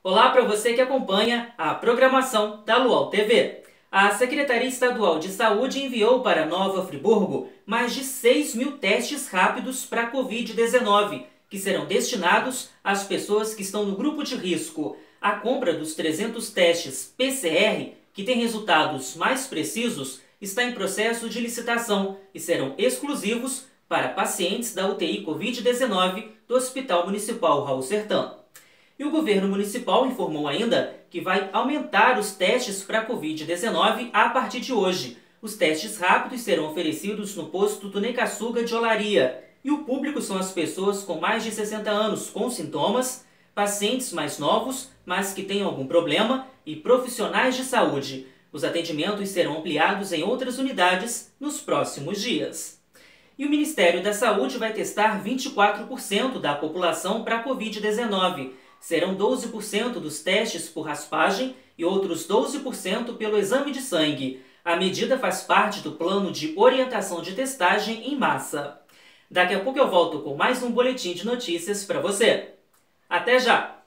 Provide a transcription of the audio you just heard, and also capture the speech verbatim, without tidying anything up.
Olá para você que acompanha a programação da Luau T V. A Secretaria Estadual de Saúde enviou para Nova Friburgo mais de seis mil testes rápidos para a covid dezenove, que serão destinados às pessoas que estão no grupo de risco. A compra dos trezentos testes P C R, que tem resultados mais precisos, está em processo de licitação e serão exclusivos para pacientes da U T I covid dezenove do Hospital Municipal Raul Sertã. E o governo municipal informou ainda que vai aumentar os testes para a covid dezenove a partir de hoje. Os testes rápidos serão oferecidos no posto Tunecaçuga de Olaria. E o público são as pessoas com mais de sessenta anos com sintomas, pacientes mais novos, mas que tenham algum problema, e profissionais de saúde. Os atendimentos serão ampliados em outras unidades nos próximos dias. E o Ministério da Saúde vai testar vinte e quatro por cento da população para a covid dezenove. Serão doze por cento dos testes por raspagem e outros doze por cento pelo exame de sangue. A medida faz parte do plano de orientação de testagem em massa. Daqui a pouco eu volto com mais um boletim de notícias para você. Até já!